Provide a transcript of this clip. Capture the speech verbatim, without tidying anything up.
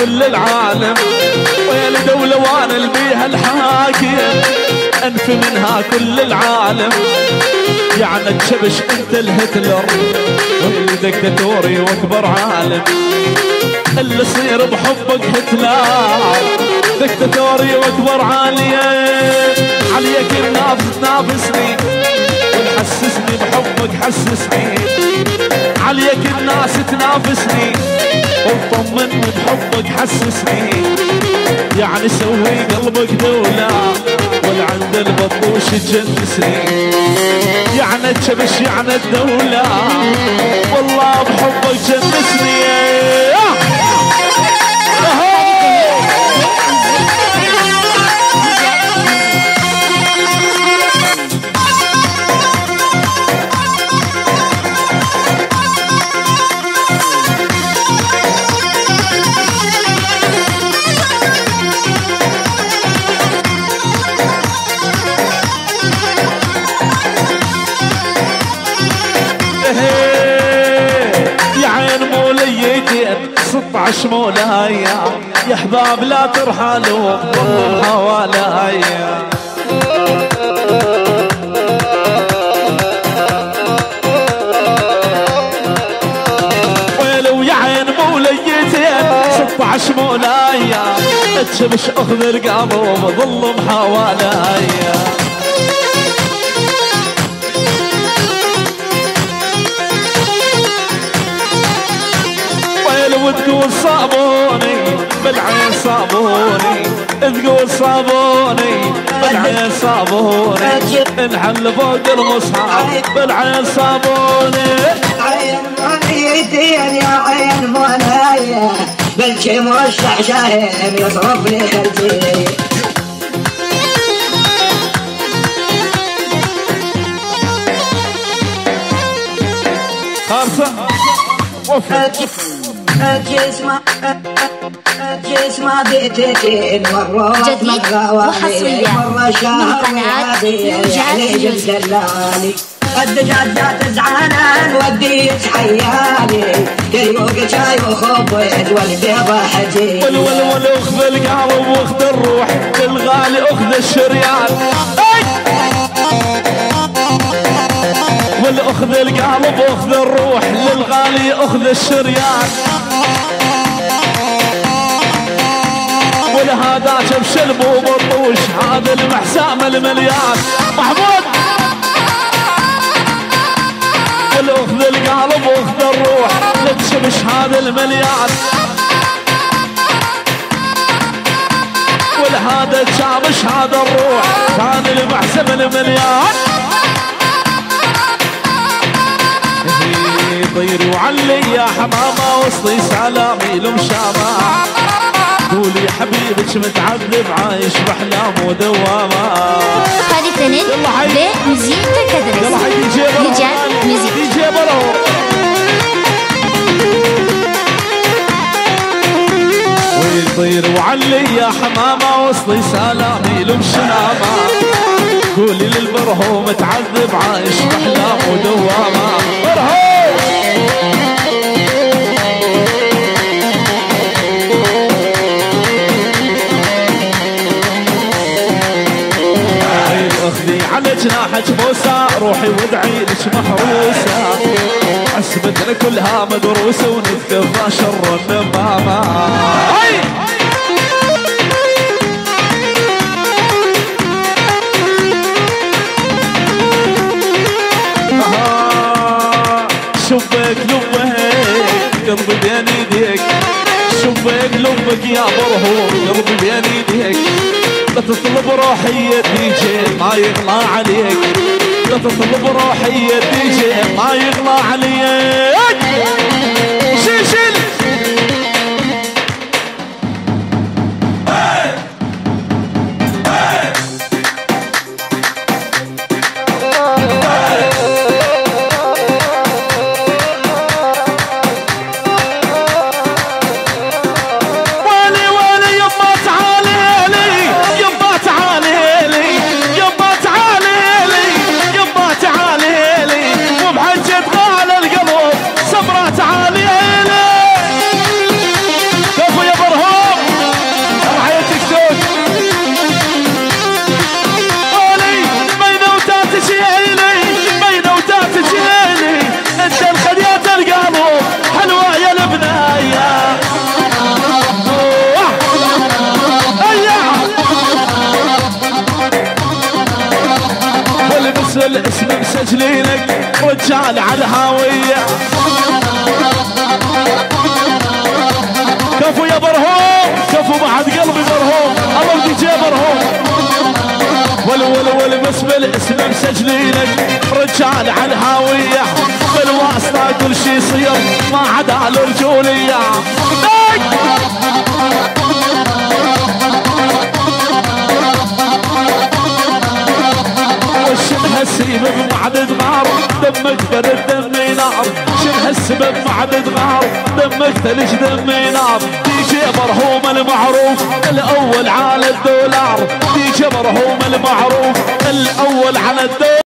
كل العالم، ويا دولة وانا البيها الحاكم، انفي منها كل العالم. يعني الشبش انت الهتلر، والدكتاتوري واكبر عالم. اللي يصير بحبك هتلر، دكتاتوري واكبر عالية. عليك الناس تنافسني وتحسسني بحبك حسسني، عليك الناس تنافسني وتطمني بحبك حسسني. يعني سوي قلبك دولة والعند البطوش تجنسني. يعني الشبش يعني الدولة والله بحبك جنسني. ستعش مولايا يا حباب لا ترحلوا ضمن حوالايا. ويلو يا عين موليتين ستعش مولايا، تشبش اخذ القلب ظل حوالايا. وتقول صابوني بالعين صابوني، تقول صابوني بالعين صابوني، انحل فوق المصحف بالعين صابوني. عين منيتين يا عين منايا بالشي مرشح شاهين يصرف لي خلجي. خمسة وفر جسمه جسمه بيتين مرة جديد وحصريا من قناة فيوجات دلالي. الدجاج جات زعلان وديت حيالي، كيوك شاي وخبز والبيضة حجي. ول ول ول اخذ القلب واخذ الروح، الغالي اخذ الشريان. والاخذ القلب واخذ الروح، للغالي اخذ الشريان. ولهذا شبشل مو بطوش، هذا المحسام المليان. محمود والاخذ القلب واخذ الروح، لتشبش هذا المليان. ولهذا تشابش هذا الروح، كان المحسم المليان. طيري وعلي يا حمامة وصلي سلامي لمشامة. قولي حبيبك متعذب عايش بأحلام ودوامة. هذه سند لمزيكا كدرس رجال مزيكا. ويطير وعلي يا حمامة وصلي سلامي لمشامة. قولي للبرهوم متعذب عايش بأحلام ودوامة. برهوم على جناحك موسى، روحي وادعي لك محروسة. حسبتنا كلها مدروسة ونتكفى شر النمامة. شبك لبك قلبي بين ايديك، شبك لبك يا برهوم قلبي بين ايديك. لا تطلب روحي دي جي ما يغلى عليك، لا تطلب روحي دي جي ما يغلى عليك. شيل شيل تعالي مسجلينك رجال على الهاوية. كفو يا برهوم كفو بعد قلبي برهوم الله دي جي برهوم. ول ول ول بس بالاسم مسجلينك رجال على الهاوية. بالواسطة كل شي يصير ما عدا الرجولية. شبه السبب معدد غار دمك برد دمي نار. شبه السبب معدد غار دمك ثلج دمي نار. دي جي برهوم المعروف الاول على الدولار. دي جي برهوم المعروف الاول على الدولار.